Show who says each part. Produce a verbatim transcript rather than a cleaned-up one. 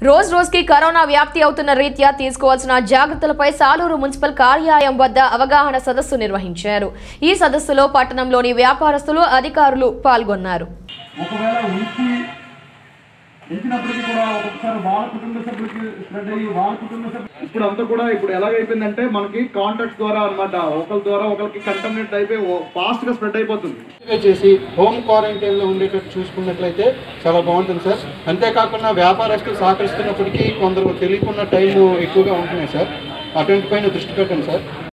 Speaker 1: రోజు రోజుకి కరోనా వ్యాప్తి అవుతున్న రీత్యా తీసుకోవాల్సిన జాగ్రత్తలపై సాలూరు మున్సిపల్ కార్యాలయం వద్ద అవగాహన సదస్సు నిర్వహించారు. ఈ సదస్సులో పట్టణంలోని వ్యాపారస్తులు, అధికారులు పాల్గొన్నారు.
Speaker 2: ఇప్పుడు అంతా కూడా ఇప్పుడు ఎలాగైపోయిందంటే మనకి కాంటాక్ట్స్ ద్వారా అన్నమాట, ఒకరి ద్వారా ఒకరికి కంటామినేట్ అయిపోయి ఫాస్ట్ గా స్ప్రెడ్ అయిపోతుంది.
Speaker 3: చేసి హోమ్ క్వారంటైన్ లో ఉండేటట్టు చూసుకున్నట్లయితే చాలా బాగుంటుంది సార్. అంతేకాకుండా వ్యాపారస్తులు సహకరిస్తున్నప్పటికీ కొందరు తెలియకుండా టైం ఎక్కువగా ఉంటున్నాయి సార్. అటువంటి పైన దృష్టి పెట్టండి సార్.